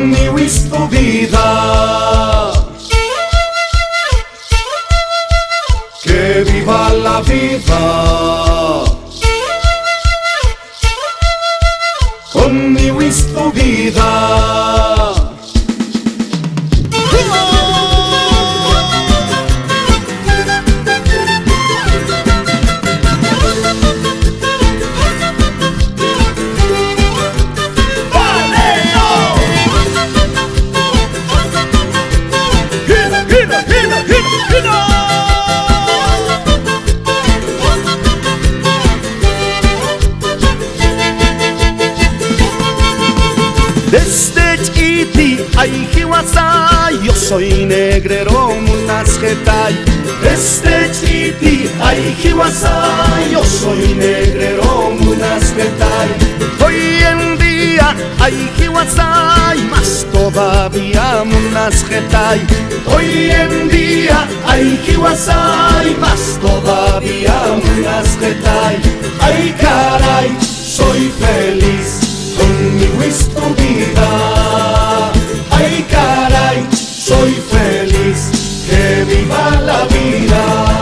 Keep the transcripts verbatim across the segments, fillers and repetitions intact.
conmigo es tu vida. Que viva la vida. Conmigo es tu vida. Desde chiquiti, ay, jiwasa, yo soy negrero, munasgetay. Desde chiquiti, ay, jiwasa, yo soy negrero, munasgetay. Hoy en día, ay, jiwasa, más todavía, munasgetay. Hoy en día, ay, jiwasa, más todavía, munasgetay. Ay, caray, soy feliz. Conmigo es tu vida. Ay, caray, soy feliz. Que viva la vida.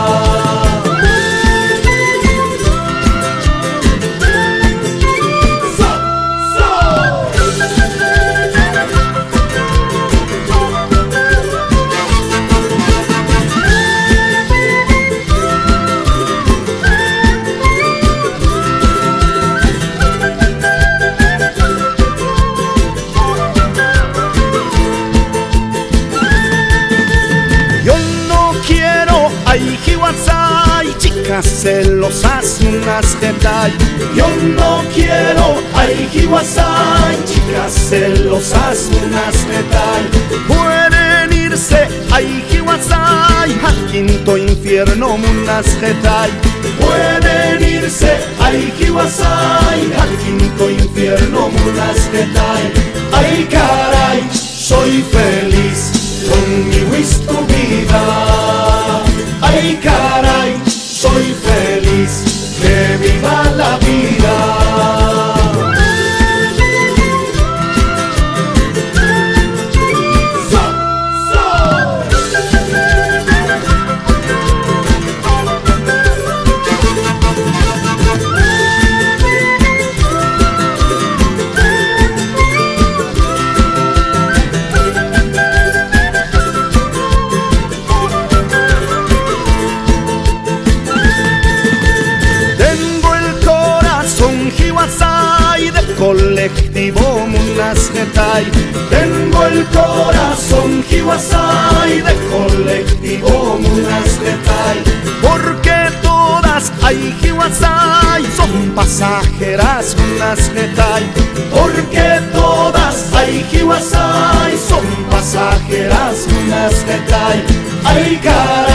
Ay, jiwasay, chicas celosas, unas getay. Yo no quiero, ay, jiwasay, chicas celosas, unas getay. Pueden irse, ay, jiwasay, al quinto infierno, unas getay. Pueden irse, ay, jiwasay, al quinto infierno, unas getay. Ay, caray, soy feliz. Conmigo es tu vida. Ay, caray, soy feliz. Que viva la vida. Colectivo munasgetay. Tengo el corazón jiwasay de colectivo munasgetay. Porque todas, ay, jiwasay, son pasajeras, munasgetay. Porque todas, ay, jiwasay, son pasajeras, munasgetay. Ay, caray.